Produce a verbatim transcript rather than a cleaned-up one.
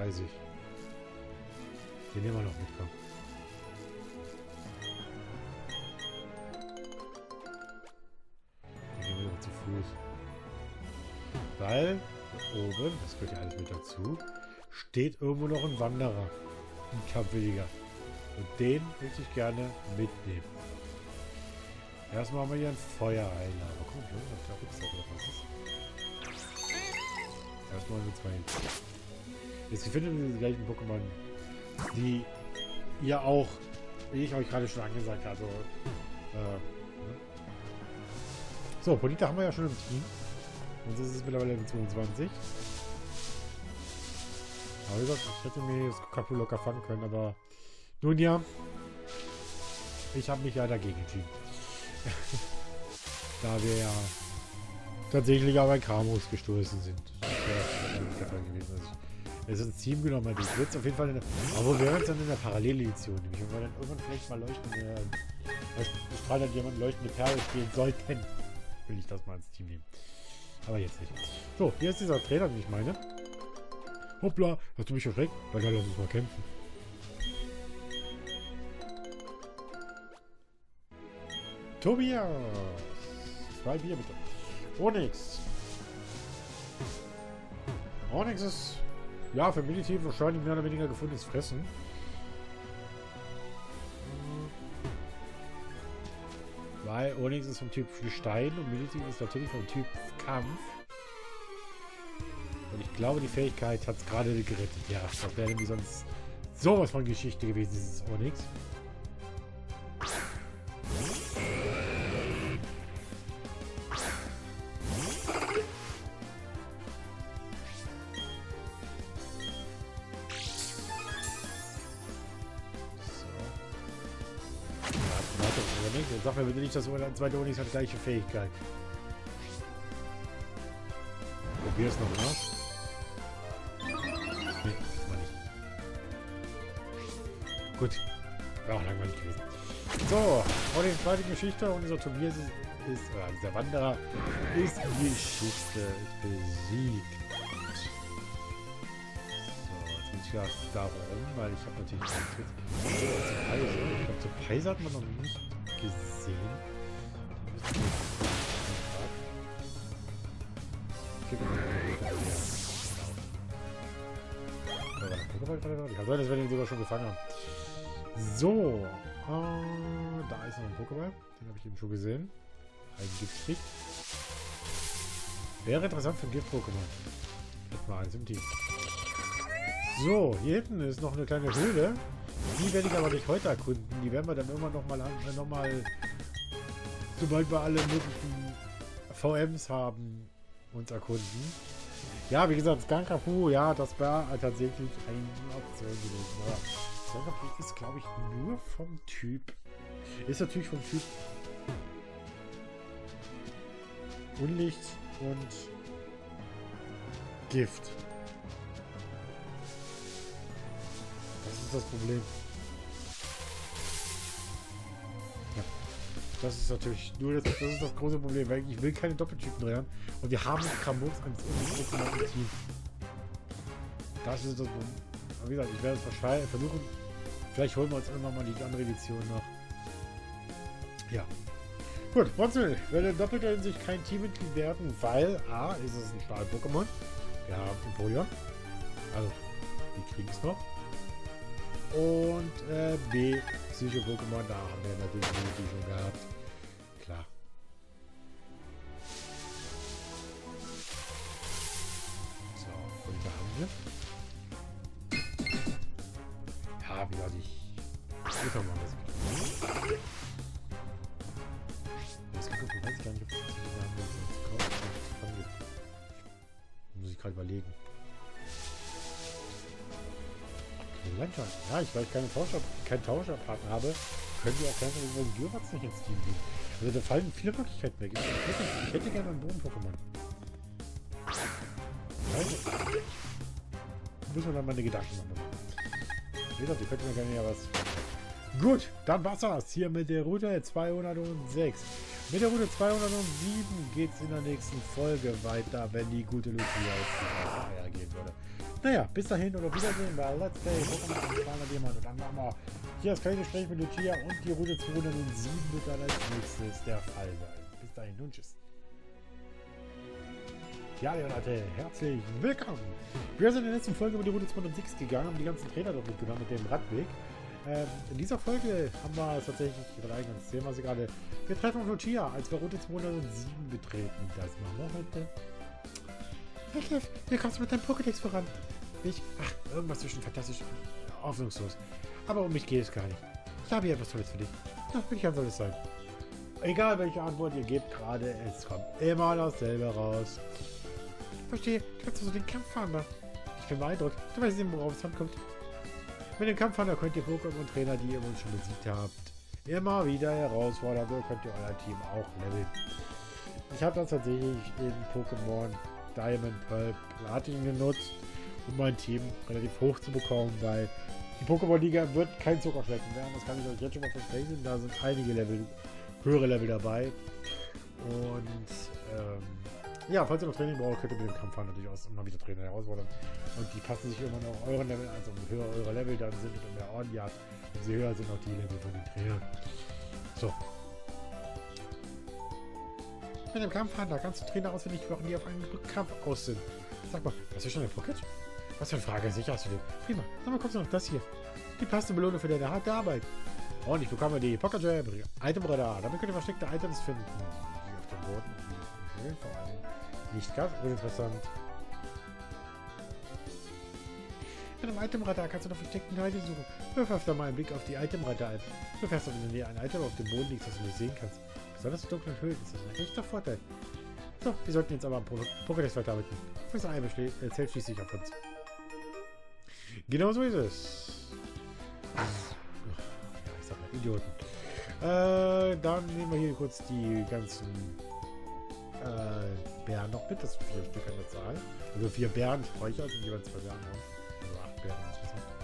weiß ich. Den nehmen wir noch mit, komm. Den gehen wir zu Fuß. Weil hier oben, das gehört ja alles mit dazu, steht irgendwo noch ein Wanderer. Ein Kampfwilliger. Und den möchte ich gerne mitnehmen. Erstmal haben wir hier ein Feuereiler. Aber guck mal, da gibt es doch was ist. Erstmal nur zwei. Jetzt finden wir die gleichen Pokémon, die ihr auch, wie ich euch gerade schon angesagt habe. Also, äh, so, Bonita haben wir ja schon im Team. Und das ist mittlerweile Level zweiundzwanzig. Aber wie gesagt, ich hätte mir das Kapu locker fangen können, aber nun ja, ich habe mich ja dagegen entschieden. Da wir ja tatsächlich auf ein Kramus gestoßen sind. Das wäre nicht der Fall gewesen. Also ich es ins Team genommen hätte. Ich würde es auf jeden Fall in der, aber wo wäre es dann in der Paralleledition? Nämlich, wenn wir dann irgendwann vielleicht mal leuchtende, ich strahle dann jemand leuchtende Perle spielen sollten, will ich das mal ins Team nehmen. Aber jetzt nicht. So, hier ist dieser Trainer, den ich meine. Hoppla, hast du mich erschreckt? Weil dann lass uns mal kämpfen. Tobias! Zwei Bier bitte. Onyx. Onyx ist, ja, für Militiv wahrscheinlich mehr oder weniger gefundenes Fressen. Weil Onyx ist vom Typ Gestein und Militiv ist natürlich vom Typ Kampf. Und ich glaube, die Fähigkeit hat es gerade gerettet. Ja, das wäre nämlich sonst sowas von Geschichte gewesen, dieses Onyx. Sag mir bitte nicht, dass der zweite Onyx hat gleiche Fähigkeit. Probier es nochmal. Nee, das war nicht. Gut. War auch langweilig gewesen. So, Onyx zweite Geschichte und dieser Tobias ist, ist äh, dieser Wanderer ist Geschichte, ist besiegt. So, jetzt bin ich ja darum, weil ich habe natürlich ich glaube, zur Peiser hat man noch nicht gesehen. Kann sein, dass wir den sogar schon gefangen haben. So. Äh, da ist noch ein Pokéball. Den habe ich eben schon gesehen. Ein Giftstich. Wäre interessant für ein Gift-Pokémon. Hätten wir eins im Team. So, hier hinten ist noch eine kleine Höhle. Die werde ich aber nicht heute erkunden. Die werden wir dann irgendwann nochmal noch mal, sobald wir alle möglichen V Ms haben, uns erkunden. Ja, wie gesagt, Skankapu, ja, das war tatsächlich eine Option gewesen. Aber Skankapu ist, glaube ich, nur vom Typ. Ist natürlich vom Typ Unlicht und Gift. Das ist das Problem. Ja. Das ist natürlich nur das, das ist das große Problem, weil ich will keine Doppeltypen lernen. Und wir haben Kramux als Pokémon im Team. Das ist das Problem. Aber wie gesagt, ich werde es wahrscheinlich versuchen. Vielleicht holen wir uns irgendwann mal die andere Edition noch. Ja. Gut, Bronzel werde in doppelter Hinsicht kein Teammitglied werden, weil A, ist es ein Stahl-Pokémon. Wir haben Empoleon. Also, die kriegen es noch. Und äh, B, Psycho-Pokémon, da haben wir natürlich die schon gehabt. Klar. So, und da haben wir. Ja, wie gesagt, ich. Ich mal das. Das gibt es, weiß ich gar nicht, ob es muss ich gerade überlegen. Landschaft. Ja, ich, weil ich keine Tauscher, keinen Tauscherpartner habe, können wir auch gerne über den Gyrox nicht ins Team gehen. Also da fallen viele Möglichkeiten weg. Ich hätte, ich hätte gerne einen Boden-Pokémon. Also, müssen wir dann mal eine Gedanken machen. Wie gesagt, ihr könnt mir gerne ja was Gut, dann war's das hier mit der Route zweihundertsechs. Mit der Route zweihundertsieben geht es in der nächsten Folge weiter, wenn die gute Lucia jetzt die Eier gehen würde. Naja, bis dahin oder Wiedersehen bei Let's Play Pokémon und jemand. Und dann machen wir hier das kleine Gespräch mit Lucia und die Route zweihundertsieben wird dann als nächstes der Fall sein. Bis dahin und tschüss. Ja, Leute, herzlich willkommen. Wir sind in der letzten Folge über die Route zweihundertsechs gegangen, haben die ganzen Trainer dort mitgenommen mit dem Radweg. Ähm, in dieser Folge haben wir es tatsächlich, ich allein ganz sehen wir sie gerade, wir treffen auf Lucia, als wir Route zweihundertsieben betreten. Das machen wir heute. Hey Cliff, wie kommst du mit deinem Pokédex voran? Ich? Ach, irgendwas zwischen fantastisch und hoffnungslos. Aber um mich geht es gar nicht. Ich habe hier etwas Tolles für dich. Na, wie kann soll es sein? Egal welche Antwort ihr gebt gerade, es kommt immer dasselbe raus. Verstehe, du kannst so den Kampffander. Ich bin beeindruckt. Du weißt nicht, worauf es ankommt. Mit dem Kampffander könnt ihr Pokémon-Trainer, die ihr uns schon besiegt habt, immer wieder herausfordern. So könnt ihr euer Team auch leveln. Ich habe das tatsächlich in Pokémon Diamond Pearl Platin genutzt, um mein Team relativ hoch zu bekommen, weil die Pokémon-Liga wird kein Zucker schlecken werden. Das kann ich euch jetzt schon mal versprechen. Da sind einige Level, höhere Level dabei. Und ähm, ja, falls ihr noch Training braucht, könnt ihr mit dem Kampffahren natürlich auch immer wieder Trainer herausfordern. Und die passen sich immer noch euren Level, also umso höher eure Level dann sind und mehr Orden ihr habt, umso höher sind auch die Level von den Trainern. So. Mit dem Kampffahren, da kannst du Trainer auswendig machen, die auf einen Rückkampf aus sind. Sag mal, hast du schon ein Pocket? Was für eine Frage, sicher hast du den. Prima, sag mal, kommst du noch das hier? Die passende Belohnung für deine harte Arbeit. Und ich bekomme die Pocket Jam, Itemradar. Damit könnt ihr versteckte Items finden. Hier auf dem Boden. Vor allem nicht ganz uninteressant. Mit dem Itemradar kannst du noch versteckten Items suchen. Wirf öfter mal einen Blick auf die Itemradar ein. Du fährst, wenn in der Nähe ein Item auf dem Boden liegt, das du nicht sehen kannst. Besonders in dunklen Höhlen ist das ein echter Vorteil. So, wir sollten jetzt aber am Pokédex weiterarbeiten. Professor Ei erzählt schließlich auf uns. Genau so ist es. Ja, ich sag mal, Idioten. Äh, dann nehmen wir hier kurz die ganzen äh, Bären noch mit. Das sind vier Stück an der Zahl. Also vier Bärensträucher, sind jeweils zwei Bären. Also acht Bären insgesamt.